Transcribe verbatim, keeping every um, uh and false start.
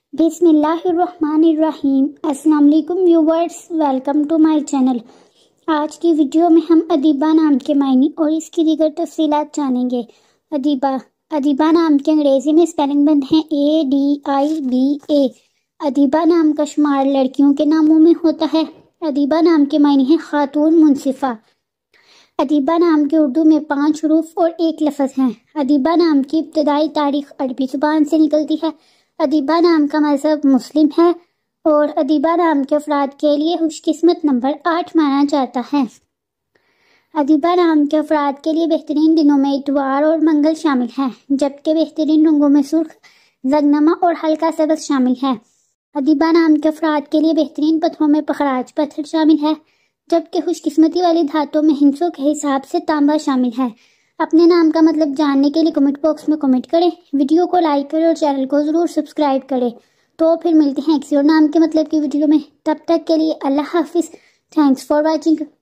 بسم اللہ الرحمن الرحیم۔ السلام علیکم viewers, welcome to my channel. آج کی ویڈیو میں ہم ادیبہ نام کے معنی اور اس کی دیگر تفصیلات جانیں گے۔ ادیبہ ادیبہ نام کے انگریزی میں اسپیلنگ بند ہیں اے ڈی آئی بی اے۔ ادیبہ نام کا شمار لڑکیوں کے ناموں میں ہوتا ہے۔ ادیبہ نام کے معنی ہیں خاتون منصفہ۔ ادیبہ نام کے اردو میں پانچ حروف اور ایک لفظ ہیں۔ ادیبہ نام کی ابتدائی تاریخ عربی زبان سے نکلتی ہے۔ ادیبہ نام کا مذہب مسلم ہے اور ادیبہ نام کے افراد کے لیے خوش قسمت نمبر آٹھ مانا جاتا ہے۔ ادیبہ نام کے افراد کے لیے بہترین دنوں میں اتوار اور منگل شامل ہیں، جبکہ بہترین رنگوں میں سرخ، زگنمہ اور ہلکا سبز شامل ہے۔ ادیبہ نام کے افراد کے لیے بہترین پتھروں میں پخراج پتھر شامل ہے، جبکہ خوش قسمتی والی دھاتوں میں ہندسوں کے حساب سے تانبا شامل ہے۔ اپنے نام کا مطلب جاننے کے لیے کمنٹ باکس میں کمنٹ کریں، ویڈیو کو لائک کریں اور چینل کو ضرور سبسکرائب کریں۔ تو پھر ملتے ہیں کسی اور نام کے مطلب کی ویڈیو میں، تب تک کے لیے اللہ حافظ۔ Thanks for watching.